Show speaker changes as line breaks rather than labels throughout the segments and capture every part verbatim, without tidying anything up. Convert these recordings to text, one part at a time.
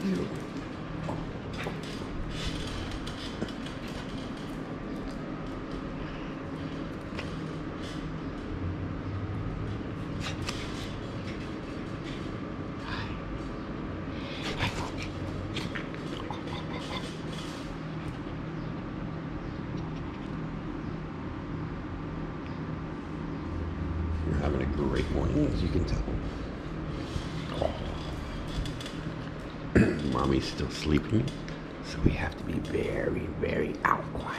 you. You're having a great morning, as you can tell. Mommy's still sleeping, so we have to be very, very out quiet.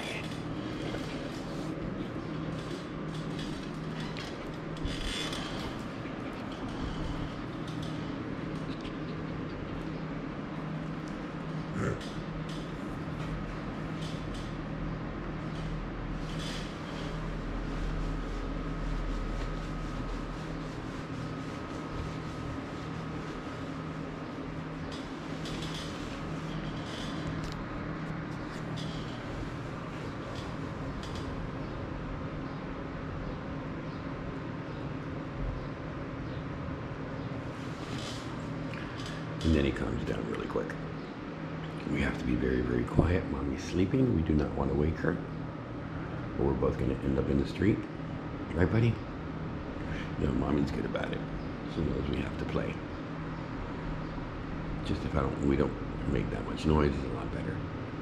And then he calms down really quick. We have to be very, very quiet. Mommy's sleeping. We do not want to wake her, or we're both going to end up in the street. Right, buddy? No, Mommy's good about it. She knows we have to play. Just if I don't, we don't make that much noise, it's a lot better.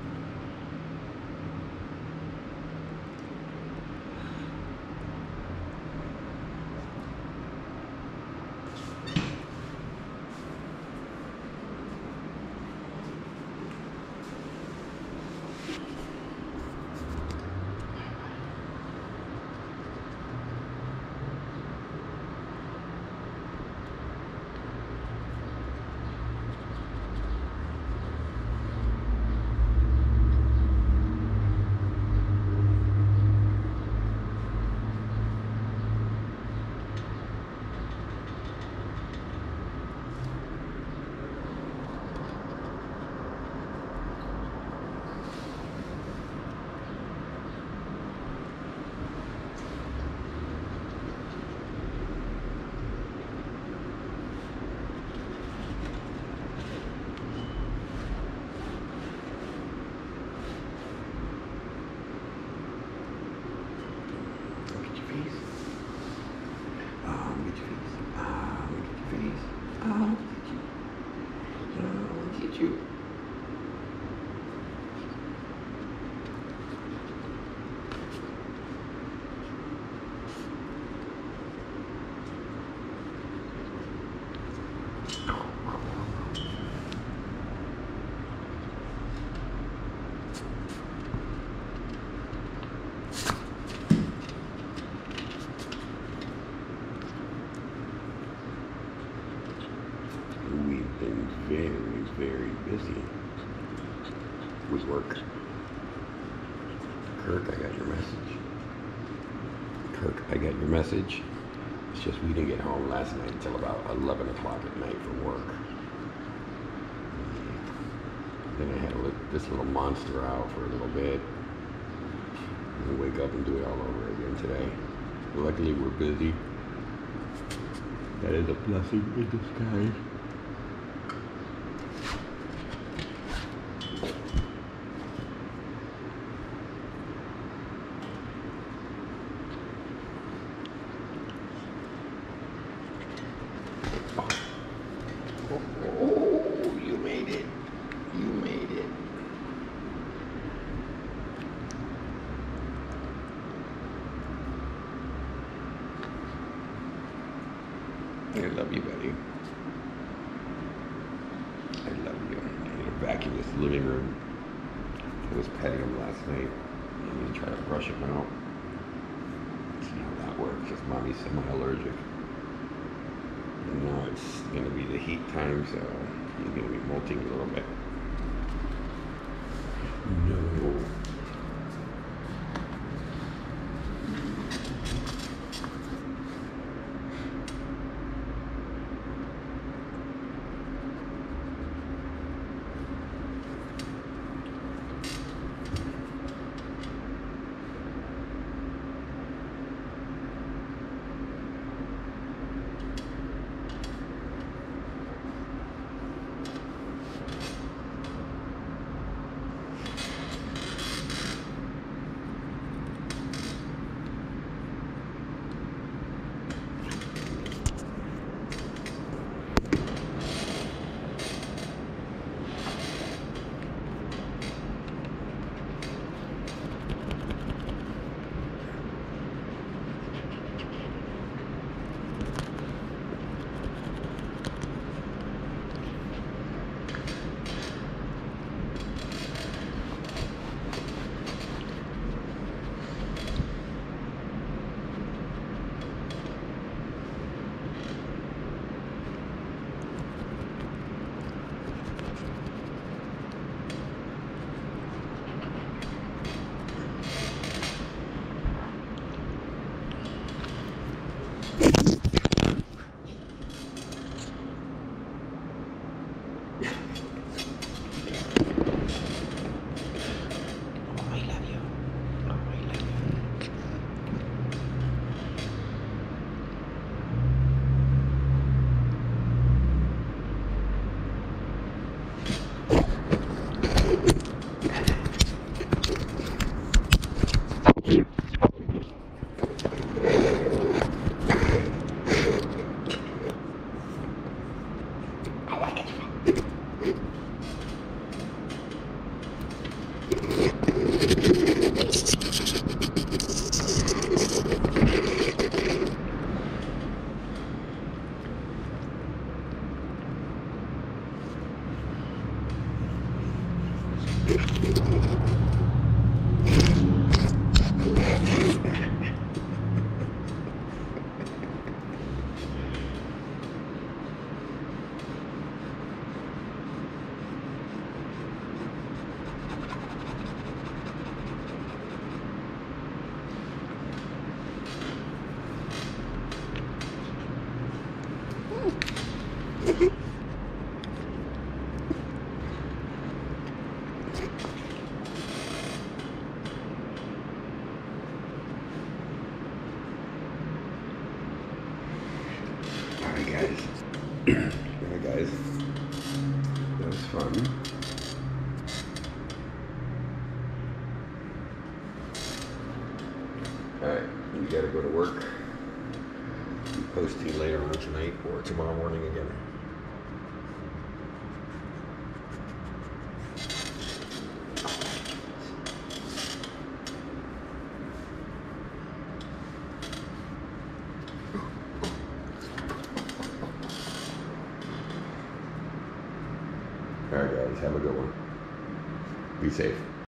Very, very busy with work. Kirk, I got your message. Kirk, I got your message. It's just we didn't get home last night until about eleven o'clock at night from work. Then I had to let this little monster out for a little bit. And wake up and do it all over again today. Luckily, we're busy. That is a blessing in disguise. Oh, you made it. You made it. I love you, buddy. I love you. I had to vacuum this living room. I was petting him last night. I'm going to try to brush him out. See how that works, because Mommy's semi-allergic. And now it's going to be the heat time, so he's going to be molting a little bit. No. guys. Alright, guys. That was fun. Alright, we gotta go to work. Be posting later on tonight or tomorrow morning again. Alright guys, have a good one. Be safe.